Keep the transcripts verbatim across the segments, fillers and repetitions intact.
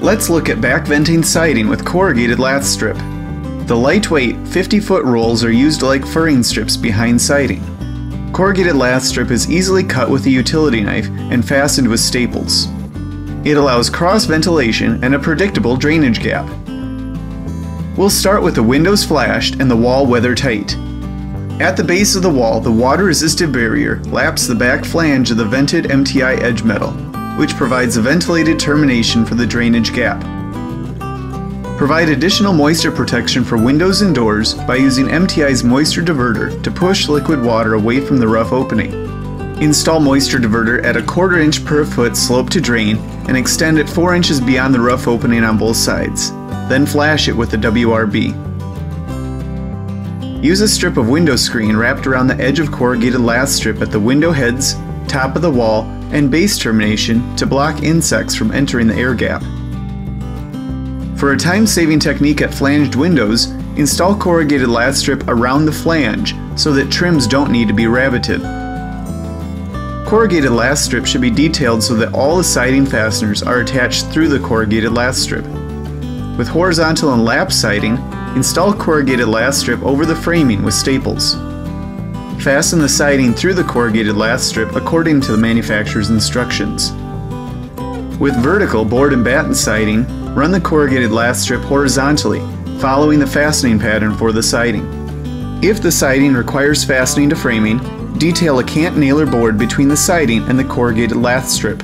Let's look at back venting siding with corrugated lath strip. The lightweight fifty foot rolls are used like furring strips behind siding. Corrugated lath strip is easily cut with a utility knife and fastened with staples. It allows cross ventilation and a predictable drainage gap. We'll start with the windows flashed and the wall weather tight. At the base of the wall, the water-resistive barrier laps the back flange of the vented M T I edge metal, which provides a ventilated termination for the drainage gap. Provide additional moisture protection for windows and doors by using M T I's moisture diverter to push liquid water away from the rough opening. Install moisture diverter at a quarter inch per foot slope to drain and extend it four inches beyond the rough opening on both sides. Then flash it with the W R B. Use a strip of window screen wrapped around the edge of corrugated lath strip at the window heads, top of the wall, and base termination to block insects from entering the air gap. For a time-saving technique at flanged windows, install corrugated lath strip around the flange so that trims don't need to be rabbited. Corrugated lath strip should be detailed so that all the siding fasteners are attached through the corrugated lath strip. With horizontal and lap siding, install corrugated lath strip over the framing with staples. Fasten the siding through the corrugated lath strip according to the manufacturer's instructions. With vertical board and batten siding, run the corrugated lath strip horizontally, following the fastening pattern for the siding. If the siding requires fastening to framing, detail a cant nailer board between the siding and the corrugated lath strip.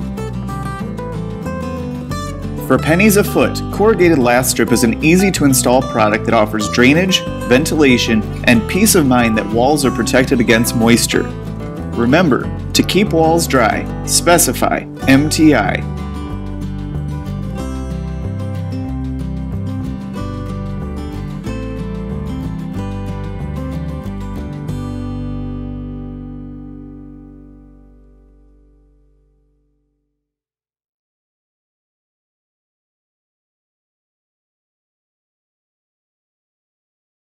For pennies a foot, corrugated lath strip is an easy-to-install product that offers drainage, ventilation, and peace of mind that walls are protected against moisture. Remember, to keep walls dry, specify M T I.